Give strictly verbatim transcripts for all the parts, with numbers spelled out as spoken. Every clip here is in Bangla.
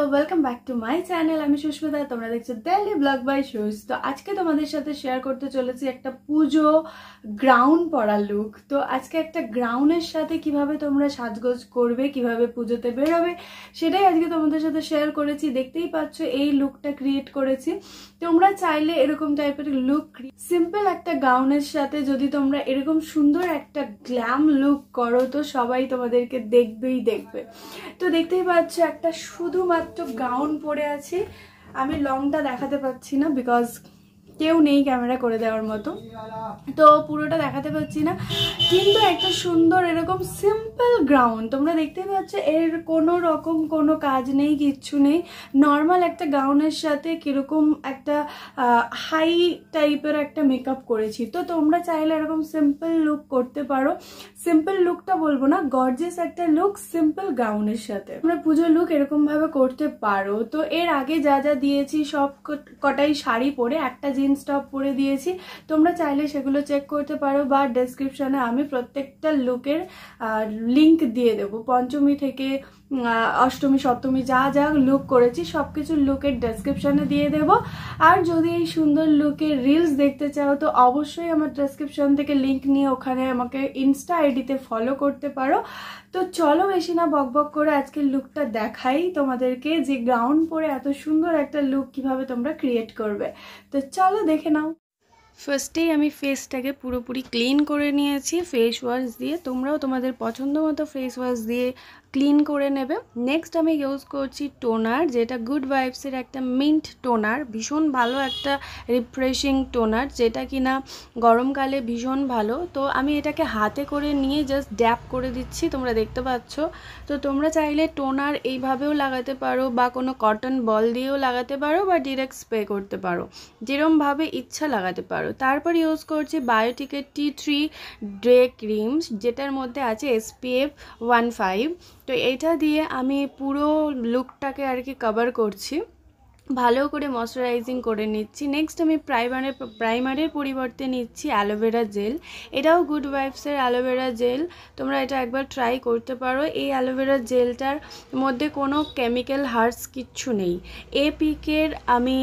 Hello welcome back to my channel আমি সুস্মিতা তোমরা দেখছো ডেইলি ব্লগ বাই সুস। তো আজকে তোমাদের সাথে শেয়ার করতে চলেছি একটা পুজো গ্রাউন পরা লুক। তো আজকে একটা গ্রাউনের সাথে কিভাবে তোমরা সাজগোজ করবে, কিভাবে পুজোতে বেরোবে সেটাই আজকে তোমাদের সাথে শেয়ার করেছি। দেখতেই পাচ্ছ এই লুকটা ক্রিয়েট করেছি। তোমরা চাইলে এরকম টাইপের লুক সিম্পল একটা গাউনের সাথে যদি তোমরা এরকম সুন্দর একটা গ্ল্যাম লুক করো তো সবাই তোমাদেরকে দেখবেই দেখবে। তো দেখতেই পাচ্ছ একটা শুধুমাত্র গাউন পরে আছি, আমি লংটা দেখাতে পাচ্ছি না বিকজ কেউ নেই ক্যামেরা করে দেওয়ার মতো, তো পুরোটা দেখাতে পাচ্ছি না, কিন্তু একটা সুন্দর এরকম সিম্পল গাউন তোমরা দেখতেই পাচ্ছ। এর কোনো রকম কোনো কাজ নেই, কিচ্ছু নেই, নর্মাল একটা গাউনের সাথে কিরকম একটা হাই টাইপের একটা মেকআপ করেছি। তো তোমরা চাইলে এরকম সিম্পল লুক করতে পারো, সিম্পল লুকটা বলবো না, গর্জিয়াস একটা লুক সিম্পল গাউনের সাথে তোমরা পুজোর লুক এরকম ভাবে করতে পারো। তো এর আগে যা যা দিয়েছি সব কটাই শাড়ি পরে একটা জিন্স টপ পরে দিয়েছি, তোমরা চাইলে সেগুলো চেক করতে পারো বা ডেসক্রিপশনে আমি প্রত্যেকটা লুকের লিংক দিয়ে দেবো। পঞ্চমী থেকে অষ্টমী সপ্তমী যা যা লুক করেছি সবকিছু লুকের ডেসক্রিপশনে দিয়ে দেব। আর যদি এই সুন্দর লুকের রিলস দেখতে চাও তো অবশ্যই আমার ডেসক্রিপশন থেকে লিংক নিয়ে ওখানে আমাকে ইনস্টা আইডিতে ফলো করতে পারো। তো চলো বেশি না বকবক করে আজকের লুকটা দেখাই তোমাদেরকে, যে গাউন পরে এত সুন্দর একটা লুক কিভাবে তোমরা ক্রিয়েট করবে। তো চলো দেখে নাও। ফার্স্টেই আমি ফেসটাকে পুরোপুরি ক্লিন করে নিয়েছি ফেস ওয়াশ দিয়ে, তোমরাও তোমাদের পছন্দ মতো ফেস ওয়াশ দিয়ে ক্লিন করে নেবে। নেক্সট আমি ইউজ করছি টোনার, যেটা গুড ভাইবসের একটা মিন্ট টোনার, ভীষণ ভালো একটা রিফ্রেশিং টোনার, যেটা কিনা গরমকালে ভীষণ ভালো। তো আমি এটাকে হাতে করে নিয়ে জাস্ট ড্যাপ করে দিচ্ছি, তোমরা দেখতে পাচ্ছ। তো তোমরা চাইলে টোনার এইভাবেও লাগাতে পারো বা কোনো কটন বল দিয়েও লাগাতে পারো বা ডিরেক্ট স্প্রে করতে পারো, যেরমভাবে ইচ্ছা লাগাতে পারো। তারপর ইউজ করছি বায়োটিকের টি থ্রি ডে ক্রিম, যেটার মধ্যে আছে এসপিএফ ওয়ান ফাইভ। তো এটা দিয়ে আমি পুরো লুকটাকে আর কি কভার করছি, ভালো করে ময়শ্চারাইজিং করে নিচ্ছি। নেক্সট আমি প্রাইমারের প্রাইমারের পরিবর্তে নিচ্ছি অ্যালোভেরা জেল, এটাও গুড ভাইবসের অ্যালোভেরা জেল, তোমরা এটা একবার ট্রাই করতে পারো। এই অ্যালোভেরা জেলটার মধ্যে কোনো কেমিক্যাল হার্বস কিচ্ছু নেই। এ পিকের আমি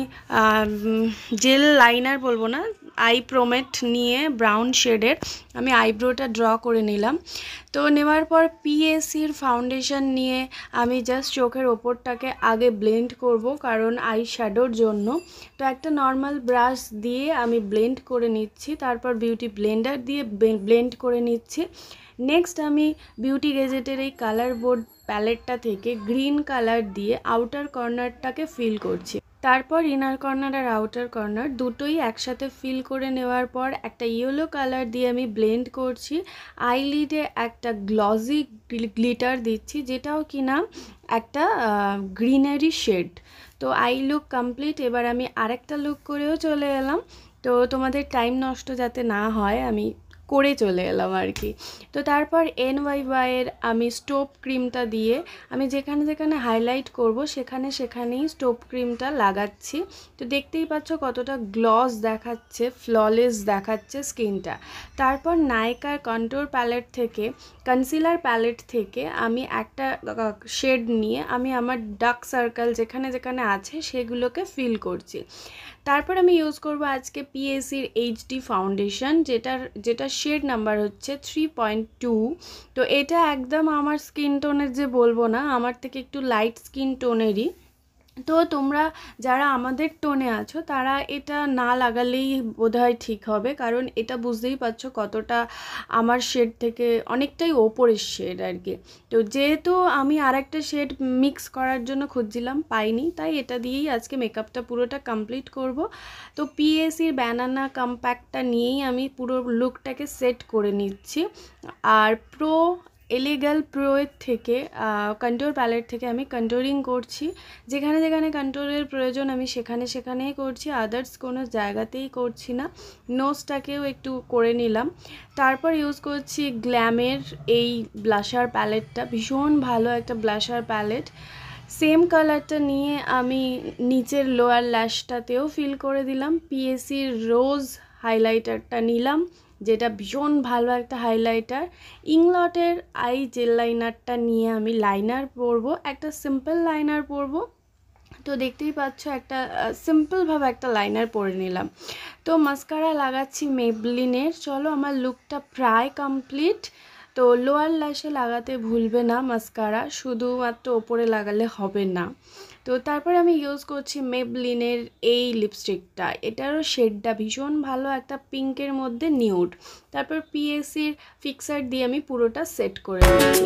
জেল লাইনার বলবো না, আই প্রোমেট নিয়ে ব্রাউন শেডের আমি আইব্রোটা ড্র করে নিলাম। তো নেওয়ার পর পিএসির ফাউন্ডেশন নিয়ে আমি জাস্ট চোখের ওপরটাকে আগে ব্লেন্ড করব, কারণ আই শ্যাডোর জন্য। তো একটা নর্মাল ব্রাশ দিয়ে আমি ব্লেন্ড করে নিচ্ছি, তারপর বিউটি ব্লেন্ডার দিয়ে ব্লেন্ড করে নিচ্ছি। নেক্সট আমি বিউটি গেজেটের এই কালার বোর্ড প্যালেটটা থেকে গ্রিন কালার দিয়ে আউটার কর্নারটাকে ফিল করছি, তারপর ইনার কর্নার আর আউটার কর্নার দুটোই একসাথে ফিল করে নেওয়ার পর একটা ইয়েলো কালার দিয়ে আমি ব্লেন্ড করছি। আইলিডে একটা গ্লসি গ্লিটার দিচ্ছি, যেটাও কিনা একটা গ্রিনারি শেড। তো আই লুক কমপ্লিট। এবার আমি আরেকটা লুক করেও চলে এলাম, তো তোমাদের টাইম নষ্ট যাতে না হয় আমি করে চলে এলাম আর কি। তো তারপর এন ওয়াই ওয়াইয়ের আমি স্টোভ ক্রিমটা দিয়ে আমি যেখানে যেখানে হাইলাইট করব সেখানে সেখানেই স্টোভ ক্রিমটা লাগাচ্ছি। তো দেখতেই পাচ্ছ কতটা গ্লস দেখাচ্ছে, ফ্ললেস দেখাচ্ছে স্কিনটা। তারপর নাইকার কন্ট্রোর প্যালেট থেকে কনসিলার প্যালেট থেকে আমি একটা শেড নিয়ে আমি আমার ডার্ক সার্কেল যেখানে যেখানে আছে সেগুলোকে ফিল করছি। তারপর আমি ইউজ করব আজকে পিএসির এইচডি ফাউন্ডেশন, যেটার যেটা শেড নাম্বার হচ্ছে থ্রি পয়েন্ট টু। তো এটা একদম আমার স্কিন টোনের যে বলবো না, আমার থেকে একটু লাইট স্কিন টোনেরই। তো তোমরা যারা আমাদের টোনে আছো তারা এটা না লাগালেই বোধহয় ঠিক হবে, কারণ এটা বুঝতেই পারছো কতটা আমার শেড থেকে অনেকটাই ওপরের শেড আর কি। তো যেহেতু আমি আর একটা শেড মিক্স করার জন্য খুঁজছিলাম, পাইনি, তাই এটা দিয়েই আজকে মেকআপটা পুরোটা কমপ্লিট করব। তো পিএসির ব্যানানা কম্প্যাক্টটা নিয়েই আমি পুরো লুকটাকে সেট করে নিচ্ছি। আর প্রো এলিগাল প্রোয়ের থেকে কন্ট্রোর প্যালেট থেকে আমি কন্ট্রোরিং করছি, যেখানে যেখানে কন্ট্রোরের প্রয়োজন আমি সেখানে সেখানেই করছি, আদার্স কোনো জায়গাতেই করছি না। নোজটাকেও একটু করে নিলাম। তারপর ইউজ করছি গ্ল্যামের এই ব্লাশার প্যালেটটা, ভীষণ ভালো একটা ব্লাশার প্যালেট। সেম কালারটা নিয়ে আমি নিচের লোয়ার ল্যাশটাতেও ফিল করে দিলাম। পিএসির রোজ হাইলাইটারটা নিলাম, যেটা ভীষণ ভালো একটা হাইলাইটার। ইংলটের আই জেল লাইনারটা নিয়ে আমি লাইনার পরবো, একটা সিম্পল লাইনার পরবো। তো দেখতেই পাচ্ছ একটা সিম্পলভাবে একটা লাইনার পরে নিলাম। তো মাস্কারা লাগাচ্ছি মেবলিনের। চলো আমার লুকটা প্রায় কমপ্লিট। তো লোয়ার ল্যাশে লাগাতে ভুলবে না মাস্কারা, শুধুমাত্র ওপরে লাগালে হবে না। তো তারপরে আমি ইউজ করছি মেবলিনের এই লিপস্টিকটা, এটারও শেডটা ভীষণ ভালো, একটা পিঙ্কের মধ্যে নিউড। তারপর পিএসির ফিক্সার দিয়ে আমি পুরোটা সেট করে দিচ্ছি।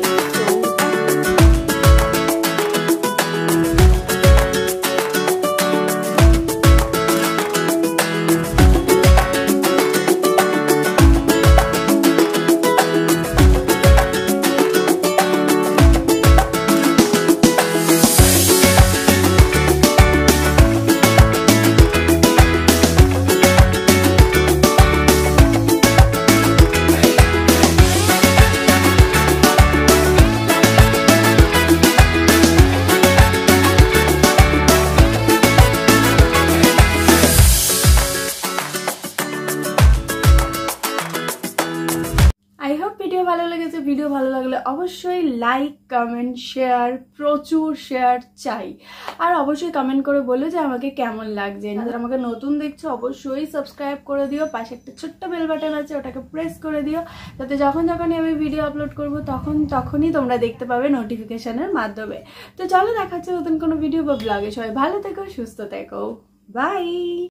আই হোপ ভিডিও ভালো লেগেছে। ভিডিও ভালো লাগলে অবশ্যই লাইক কমেন্ট শেয়ার, প্রচুর শেয়ার চাই। আর অবশ্যই কমেন্ট করে বলো যে আমাকে কেমন লাগছে। যারা আমাকে নতুন দেখছো অবশ্যই সাবস্ক্রাইব করে দিও, পাশে একটা ছোট্ট বেল বাটন আছে ওটাকে প্রেস করে দিও, যাতে যখন যখনই আমি ভিডিও আপলোড করব তখন তখনই তোমরা দেখতে পাবে নোটিফিকেশনের মাধ্যমে। তো চলো দেখা হচ্ছে নতুন কোনো ভিডিও বা ব্লগে। সবাই ভালো থেকো, সুস্থ থেকো, বাই।